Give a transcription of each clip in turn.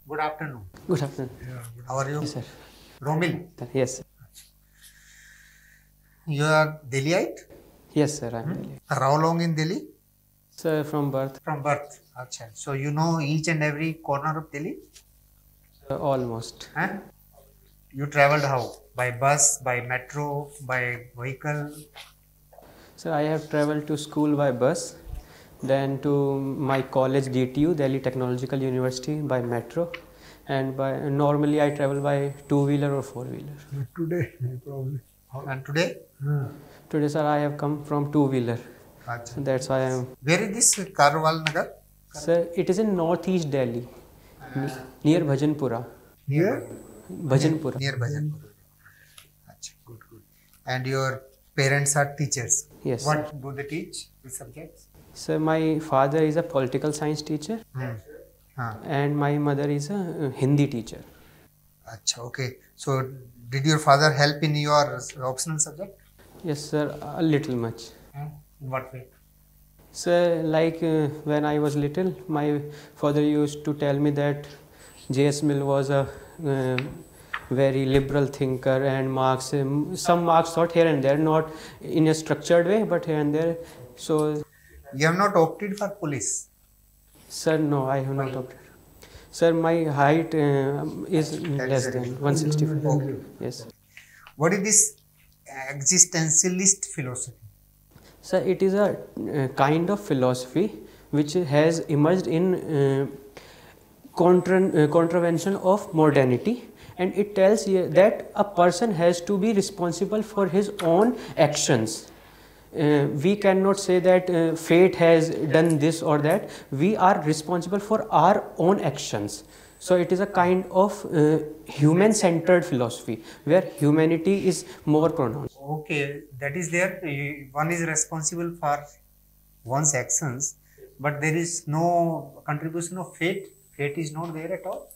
Good afternoon. Good afternoon. How are you? Yes, sir. Romil, Yes. you are Delhiite? Yes, sir. I'm Delhi. How long in Delhi? Sir, from birth, From birth. Acha. So you know each and every corner of Delhi? almost. Huh? You traveled how? By bus, by metro, by vehicle? Sir, I have traveled to school by bus, then to my college DTU, Delhi Technological University, by metro, and by normally I travel by two-wheeler or four-wheeler. Today, probably. And today? Today, sir, I have come from two-wheeler. Acha. So that's why I am. Where is this Karwal Nagar? Sir, it is in northeast Delhi, near Bhajanpura. Near? Bhajanpura. Near Bhajanpur. Acha. Good, good. And your parents are teachers? Yes. What do they teach? Which subjects? Sir, my father is a political science teacher, and my mother is a Hindi teacher. Acha, okay. So did your father help in your optional subject? Yes, sir, a little much. In what way? Sir, like when I was little, my father used to tell me that J.S. Mill was a very liberal thinker, and Marx, some Marx thought here and there, not in a structured way, but here and there. So, You have not opted for police. sir, no, I have not opted. Sir, my height is less than 165. Okay. Yes. What is this existentialist philosophy? Sir, it is a kind of philosophy which has emerged in contravention of modernity, and it tells you that a person has to be responsible for his own actions. We cannot say that fate has done this or that. We are responsible for our own actions. So it is a kind of human-centered philosophy where humanity is more pronounced. Okay, that is there. One is responsible for one's actions, but there is no contribution of fate. Fate is not there at all.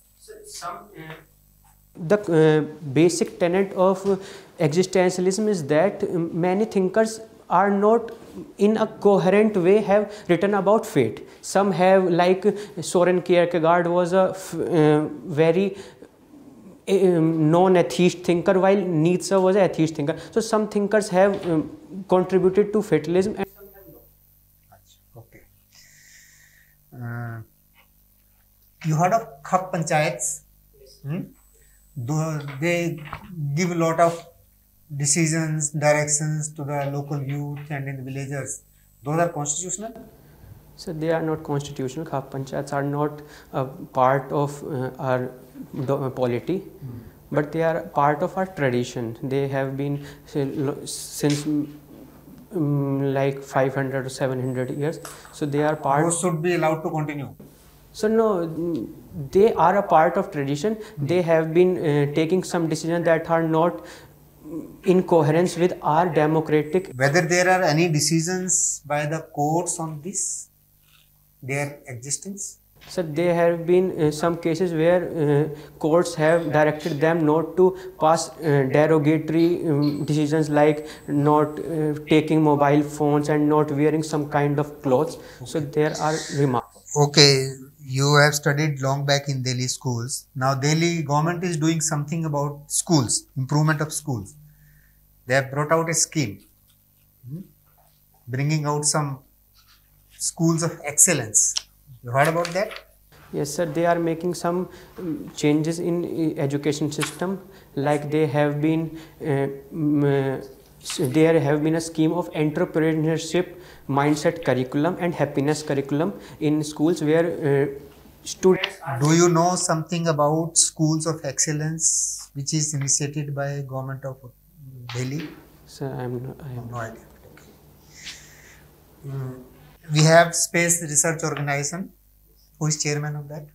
The basic tenet of existentialism is that many thinkers are not in a coherent way have written about fate. Some have, like Soren Kierkegaard was a very non-atheist thinker, while Nietzsche was an atheist thinker. So some thinkers have contributed to fatalism and some have not. Okay. You heard of Khap Panchayats? They give a lot of decisions, directions to the local youth and in the villagers. Those are constitutional? So they are not constitutional. Khap Panchayats are not a part of our polity, but they are part of our tradition. They have been since like 500 or 700 years. So they are part. Those should be allowed to continue. So no, they are a part of tradition. They have been taking some decisions that are not in coherence with our democratic. Whether there are any decisions by the courts on this, their existence? So there have been some cases where courts have directed them not to pass derogatory decisions, like not taking mobile phones and not wearing some kind of clothes. Okay. So there are remarks. Okay, you have studied long back in Delhi schools. Now Delhi government is doing something about schools, improvement of schools. They have brought out a scheme, bringing out some schools of excellence. You heard about that? Yes, sir. They are making some changes in education system. Like they have been, there have been a scheme of entrepreneurship mindset curriculum and happiness curriculum in schools where students. Do you know something about schools of excellence, which is initiated by government of Delhi? Sir, I have no idea. We have Space Research Organization. Who is chairman of that?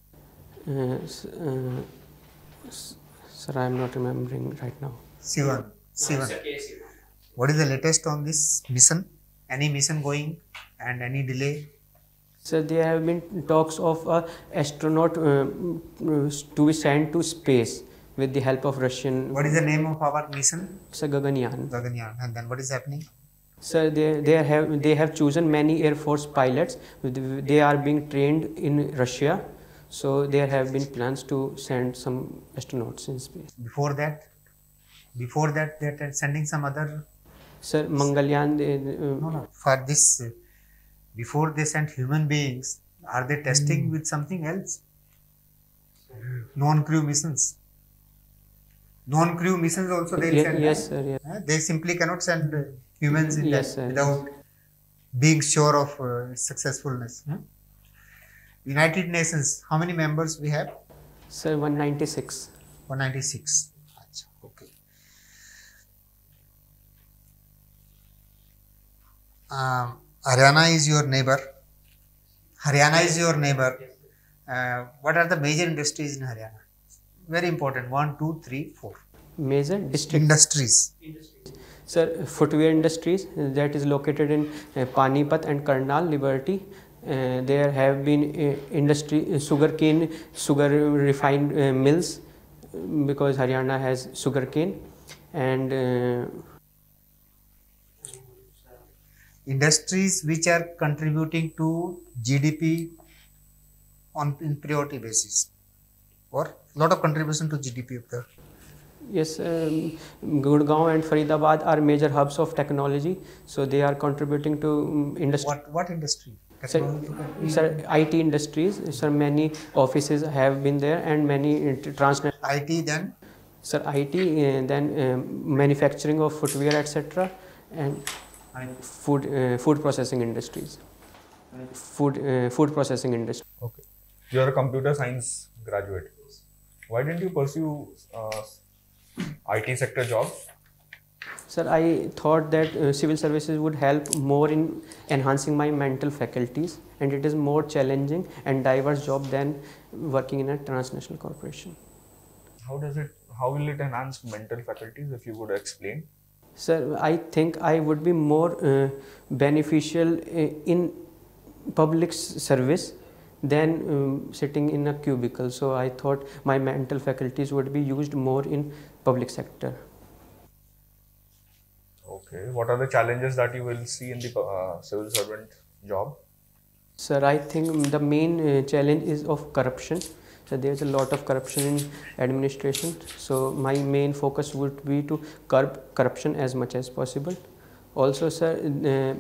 Sir, I am not remembering right now. Sivan. What is the latest on this mission? Any mission going and any delay? So there have been talks of an astronaut to be sent to space with the help of Russian. What is the name of our mission? Sir, Gaganyaan. Gaganyaan. And then what is happening? Sir, they have chosen many Air Force pilots. They are being trained in Russia. So there have been plans to send some astronauts in space. Before that, they are sending some other. Sir, Mangalyaan, No. For this, before they sent human beings, are they testing with something else? Non-crew missions. Non-crew missions also they will send. yes, sir. Yes. They simply cannot send humans in Yes, that sir, without being sure of successfulness. United Nations, how many members we have? Sir, 196. 196. Okay. Haryana is your neighbor. What are the major industries in Haryana? Very important. 1, 2, 3, 4. Major district Industries. Sir, footwear industries that is located in Panipat and Karnal, Liberty. There have been sugar refined mills because Haryana has sugarcane, and industries which are contributing to GDP in priority basis, or lot of contribution to GDP of the. yes, Gurgaon and Faridabad are major hubs of technology, so they are contributing to industry. What industry? Sir, IT industries. Sir, many offices have been there and many transnational. IT then? Sir, IT, then manufacturing of footwear, etc., and food processing industries. Food processing industry. Okay. You are a computer science graduate. Why didn't you pursue IT sector jobs? Sir, I thought that civil services would help more in enhancing my mental faculties, and it is more challenging and diverse job than working in a transnational corporation. How will it enhance mental faculties, if you would explain? Sir, I think I would be more beneficial in public service than sitting in a cubicle. So I thought my mental faculties would be used more in public sector. Okay. What are the challenges that you will see in the civil servant job? Sir, I think the main challenge is of corruption. So there is a lot of corruption in administration. So my main focus would be to curb corruption as much as possible. Also, sir,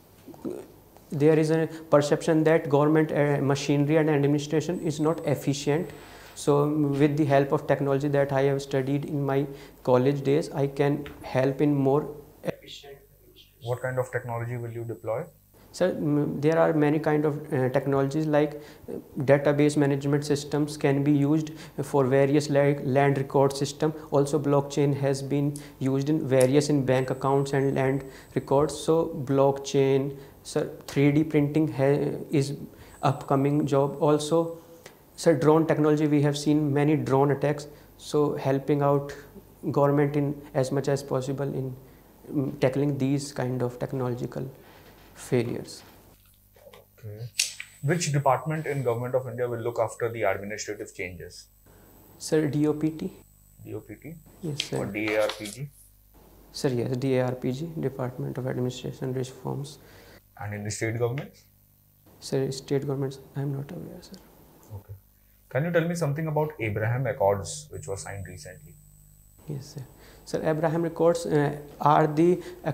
there is a perception that government machinery and administration is not efficient. So with the help of technology that I have studied in my college days, I can help in more efficient administration. What kind of technology will you deploy? Sir, there are many kind of technologies like database management systems can be used for various like land record system. Also blockchain has been used in various in bank accounts and land records. So blockchain, sir, 3D printing is upcoming job. Also, sir, drone technology, we have seen many drone attacks. So helping out government in as much as possible in tackling these kind of technological failures. Okay. Which department in Government of India will look after the administrative changes? Sir, DOPT. DOPT? Yes, sir. Or DARPG? Sir, yes, DARPG, Department of Administration Reforms. And in the state governments? Sir, state governments, I am not aware, sir. Okay. Can you tell me something about Abraham Accords, which was signed recently? Yes, sir. Sir, Abraham Accords are they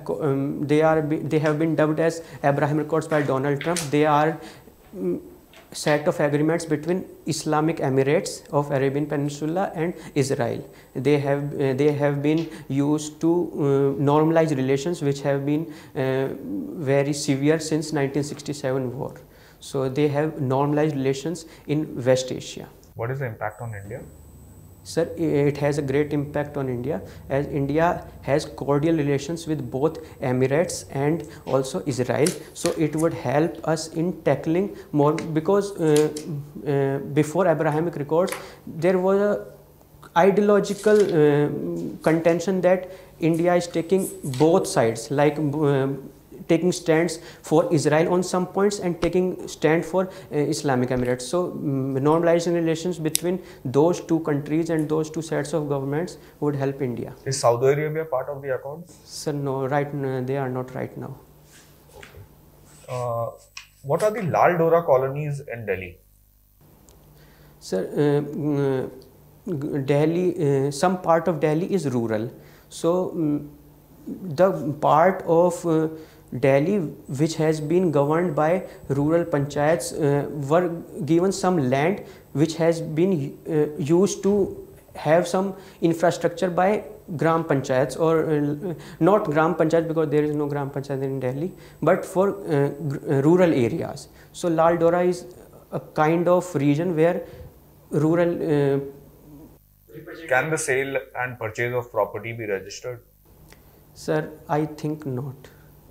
have been dubbed as Abraham Accords by Donald Trump. They are set of agreements between Islamic Emirates of Arabian Peninsula and Israel. They have been used to normalize relations which have been very severe since 1967 war. So they have normalized relations in West Asia. What is the impact on India? Sir, it has a great impact on India, as India has cordial relations with both Emirates and also Israel. So it would help us in tackling more, because before Abrahamic Accords there was a ideological contention that India is taking both sides, like taking stands for Israel on some points and taking stand for Islamic Emirates. So normalizing relations between those two countries and those two sets of governments would help India. Is Saudi Arabia part of the accords? Sir, no, they are not right now. Okay. What are the Lal Dora colonies in Delhi? Sir, Delhi, some part of Delhi is rural. So, the part of Delhi which has been governed by rural panchayats were given some land which has been used to have some infrastructure by gram panchayats, or not gram panchayat because there is no gram panchayat in Delhi, but for rural areas. So Lal Dora is a kind of region where rural Can the sale and purchase of property be registered? sir, I think not.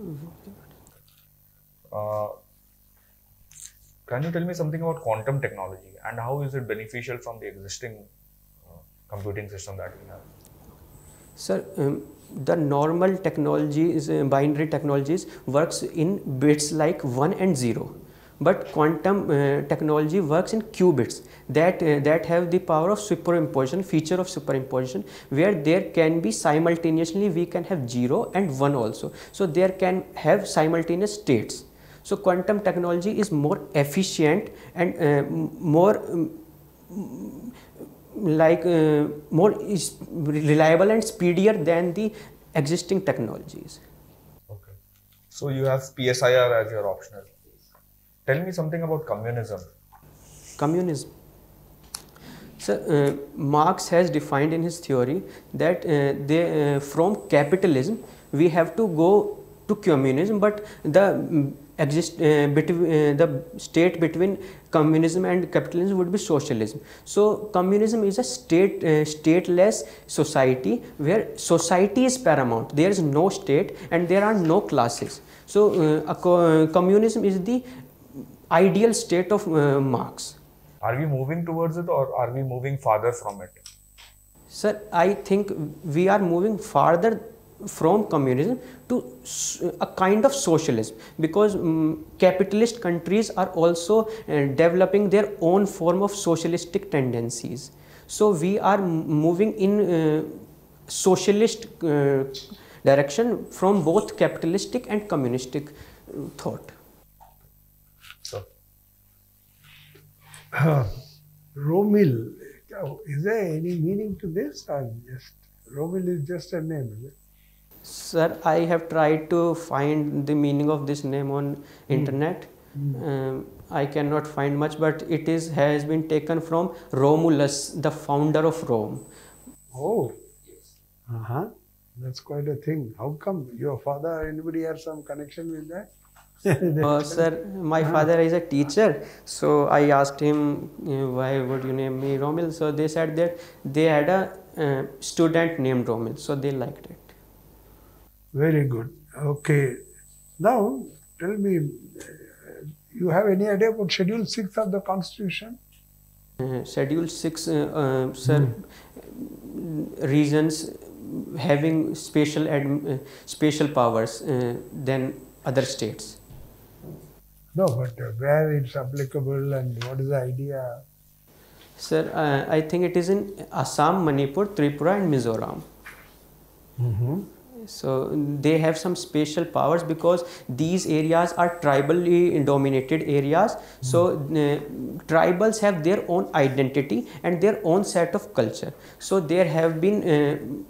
Uh, can you tell me something about quantum technology and how is it beneficial from the existing computing system that we have? Sir, the normal technologies, binary technologies, works in bits like 1 and 0. But quantum technology works in qubits that have the power of superimposition, feature of superimposition, where there can be simultaneously, we can have 0 and 1 also. So there can have simultaneous states. So quantum technology is more efficient and more more reliable and speedier than the existing technologies. Okay. So you have PSIR as your optional. Tell me something about communism. Communism. So Marx has defined in his theory that from capitalism we have to go to communism, but the the state between communism and capitalism would be socialism. So communism is a stateless society where society is paramount. There is no state and there are no classes. So communism is the ideal state of Marx. Are we moving towards it or are we moving farther from it? Sir, I think we are moving farther from communism to a kind of socialism, because capitalist countries are also developing their own form of socialistic tendencies. So we are moving in socialist direction from both capitalistic and communistic thought. So, Romil, is there any meaning to this, or just Romil is just a name? Is it? Sir, I have tried to find the meaning of this name on internet. I cannot find much, but it has been taken from Romulus, the founder of Rome. Oh, that's quite a thing. How come your father? Anybody have some connection with that? Sir, my father is a teacher, so I asked him, why would you name me Romil? So they said that they had a student named Romil, so they liked it. Very good. Okay. Now, tell me, you have any idea about Schedule 6 of the Constitution? Schedule 6, sir, regions having special powers than other states. No, but where it's applicable and what is the idea? Sir, I think it is in Assam, Manipur, Tripura and Mizoram. So they have some special powers because these areas are tribally dominated areas. So tribals have their own identity and their own set of culture. So there have been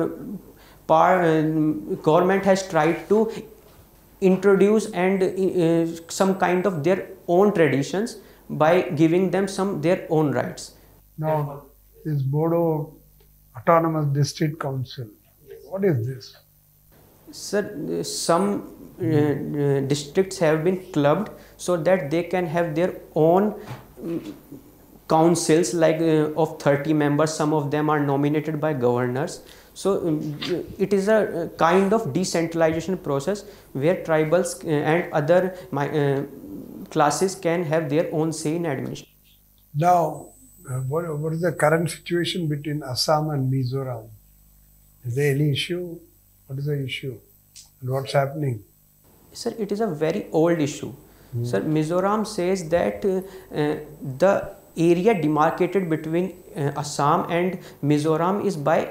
government has tried to introduce and some kind of their own traditions by giving them their own rights. Now, this Bodo Autonomous District Council, what is this? Sir, some districts have been clubbed so that they can have their own councils, like of 30 members. Some of them are nominated by governors. So it is a kind of decentralization process where tribals and other classes can have their own say in administration. Now, what is the current situation between Assam and Mizoram? Is there any issue? What is the issue? And what's happening? Sir, it is a very old issue. Sir, Mizoram says that the area demarcated between Assam and Mizoram is by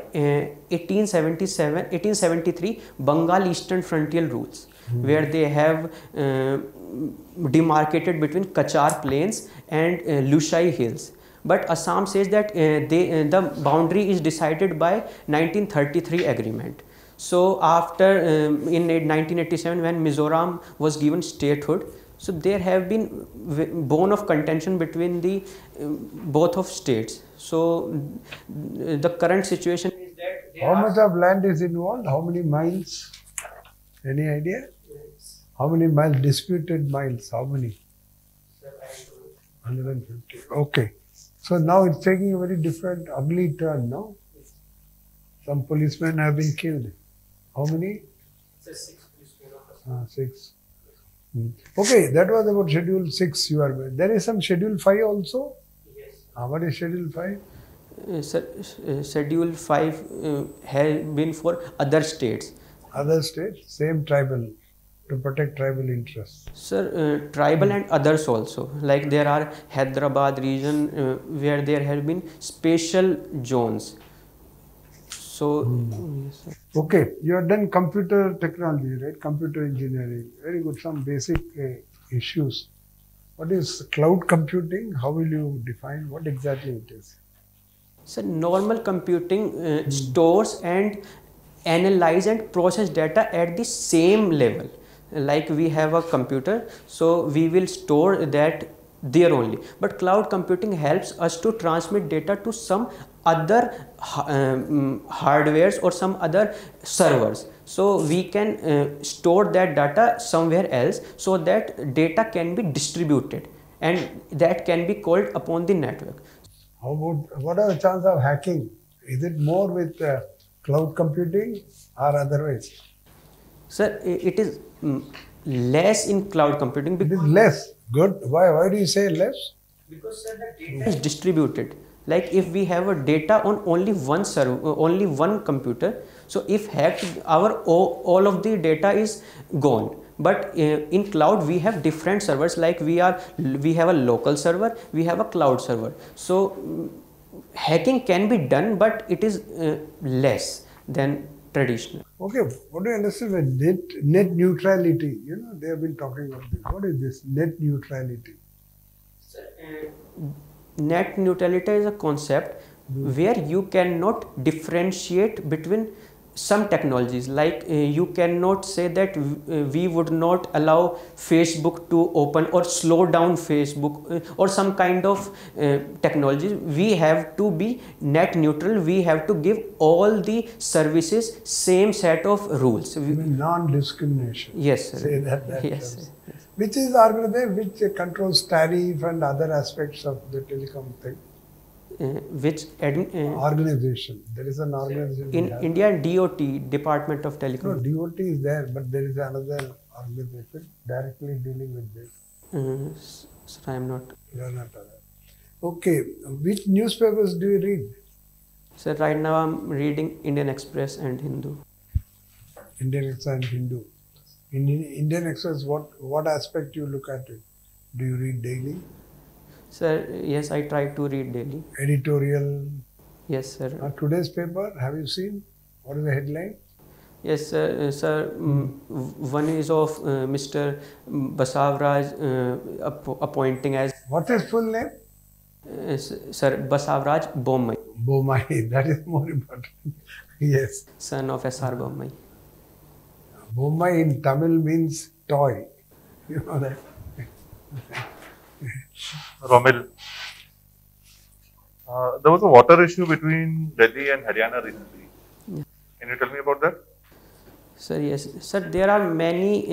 1873 Bengal Eastern Frontier rules, where they have demarcated between Kachar Plains and Lushai Hills. But Assam says that the boundary is decided by 1933 agreement. So after in 1987 when Mizoram was given statehood, so there have been bone of contention between the both of states. So the current situation is that How much of land is involved? How many miles? Any idea? How many miles? Disputed miles? How many? 150. Okay. So now it's taking a very different, ugly turn, no? Some policemen have been killed. How many? 6. 6. Okay, that was about Schedule 6 you are. There is some Schedule 5 also? Yes. What is Schedule 5? Schedule 5 has been for other states. Other states, same tribal, to protect tribal interests. Sir, tribal and others also. Like there are Hyderabad region where there have been special zones. So, yes, sir. Okay, you have done computer technology, right? Computer engineering. Very good. Some basic issues. What is cloud computing? How will you define? What exactly it is? So normal computing stores and analyze and process data at the same level. Like we have a computer, so we will store that there only. But cloud computing helps us to transmit data to some other hardwares or some other servers. So we can store that data somewhere else so that data can be distributed and that can be called upon the network. How about, what are the chances of hacking? Is it more with cloud computing or otherwise? Sir, it is less in cloud computing It is because less. Good. Why do you say less? sir, the data is distributed. Like if we have a data on only one server, only one computer, so if hacked, our all of the data is gone. But in cloud we have different servers. Like we have a local server, we have a cloud server. So hacking can be done, but it is less than traditional. Okay, what do you understand by net neutrality? You know, they have been talking about this. What is this net neutrality? Net neutrality is a concept where you cannot differentiate between some technologies. Like you cannot say that we would not allow Facebook to open or slow down Facebook or some kind of technologies. We have to be net neutral. We have to give all the services same set of rules. You mean non-discrimination. Yes, sir. Say that. Yes, terms. sir. Which is organized, which controls tariff and other aspects of the telecom thing. Organization. There is an organization. In India, DOT, Department of No, Telecom. DOT is there, but there is another organization directly dealing with this. Sir, I am not. You are not aware. Okay, which newspapers do you read? Sir, right now I'm reading Indian Express and Hindu. Indian Express and Hindu. In Indian Express, what aspect you look at it? Do you read daily? Sir, yes, I try to read daily. Editorial? Yes, sir. Today's paper, have you seen? What is the headline? Yes, sir. One is of Mr. Basavraj appointing as. What's his full name? Sir, Basavraj Bommai. Bommai, that is more important. Yes. Son of S.R. Bommai. Bommai in Tamil means toy. You know that? Romil, there was a water issue between Delhi and Haryana recently. Yeah. Can you tell me about that? Sir, yes. Sir, there are many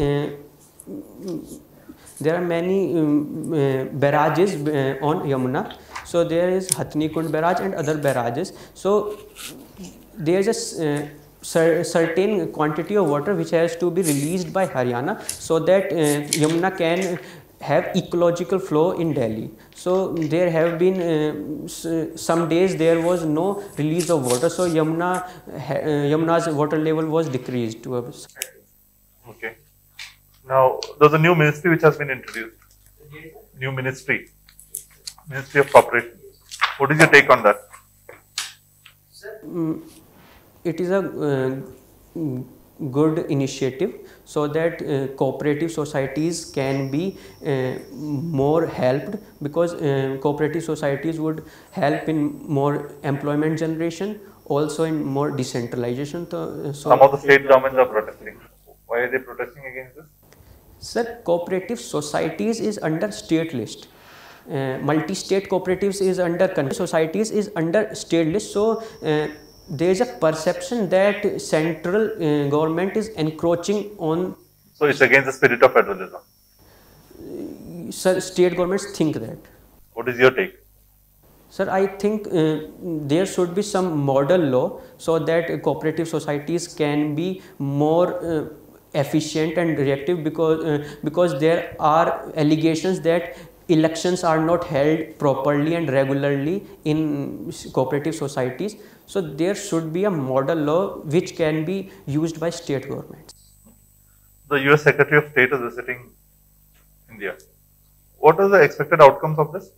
barrages on Yamuna. So there is Hathni Kund barrage and other barrages. So there is a certain quantity of water which has to be released by Haryana so that Yamuna can have ecological flow in Delhi. So there have been some days there was no release of water, so Yamuna's water level was decreased to a. Okay. Now there's a new ministry which has been introduced. New Ministry of Corporation. What is your take on that? It is a good initiative so that cooperative societies can be more helped, because cooperative societies would help in more employment generation, also in more decentralization. So Some of the state governments are protesting. Why are they protesting against this? sir, cooperative societies is under state list. Multi-state cooperatives is under societies is under state list. So there is a perception that central government is encroaching on. So it's against the spirit of federalism. Sir, state governments think that. What is your take? Sir, I think there should be some model law so that cooperative societies can be more efficient and reactive, because there are allegations that elections are not held properly and regularly in cooperative societies. So there should be a model law which can be used by state governments. The US Secretary of State is visiting India. What are the expected outcomes of this?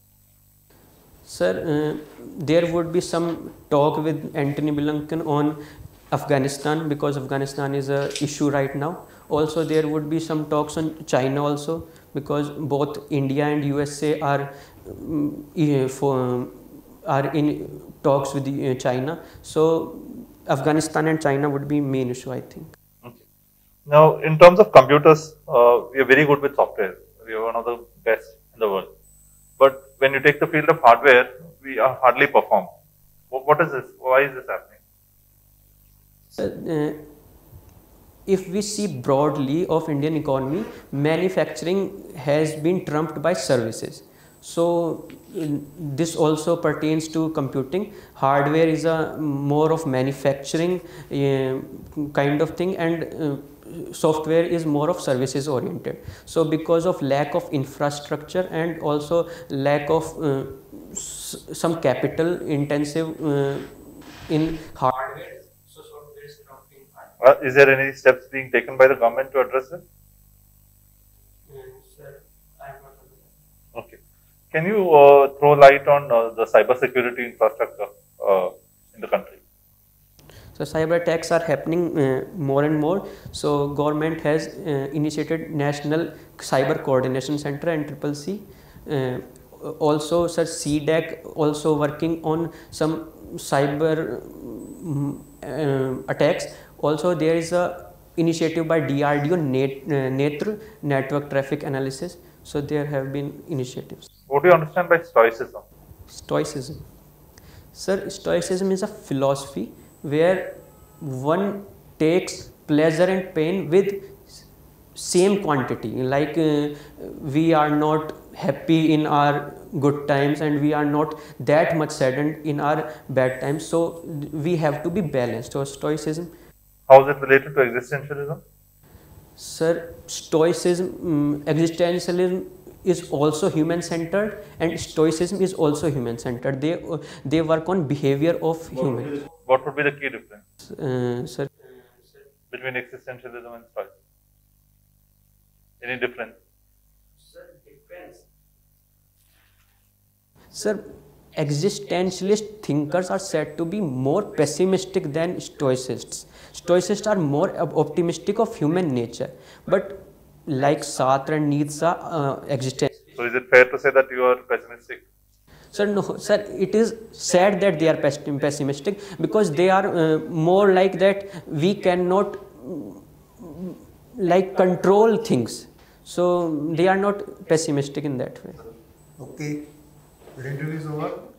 Sir, there would be some talk with Antony Blinken on Afghanistan, because Afghanistan is a issue right now. Also, there would be some talks on China also, because both India and USA are in talks with China. So Afghanistan and China would be main issue, I think. Okay. Now, in terms of computers, we are very good with software. We are one of the best in the world. But when you take the field of hardware, we are hardly perform. What is this? Why is this happening? If we see broadly of Indian economy, manufacturing has been trumped by services. So this also pertains to computing. Hardware is a more of manufacturing kind of thing, and software is more of services oriented. So because of lack of infrastructure and also lack of some capital intensive in hardware, so software is trumping hardware. Is there any steps being taken by the government to address this? Sir, I am not aware. Okay. Can you throw light on the cyber security infrastructure in the country? So cyber attacks are happening more and more. So government has initiated National Cyber Coordination Center and CCC. Also, sir, CDAC also working on some cyber attacks. Also, there is a initiative by DRDO, Netra, Network Traffic Analysis. So there have been initiatives. What do you understand by stoicism? Stoicism. Sir, stoicism is a philosophy where one takes pleasure and pain with same quantity. Like we are not happy in our good times and we are not that much saddened in our bad times. So we have to be balanced. So stoicism. How is it related to existentialism? Sir, stoicism, existentialism is also human-centered, and stoicism is also human-centered. They work on behavior of humans. What would be the key difference Sir, between existentialism and stoicism? Any difference? Sir, depends. Sir, existentialist thinkers are said to be more pessimistic than stoicists. Stoicists are more optimistic of human nature, but like Sartre and Nietzsche, existential. So is it fair to say that you are pessimistic? Sir, no, sir, it is sad that they are pessimistic, because they are more like that we cannot like control things. So they are not pessimistic in that way. Okay, your interview is over.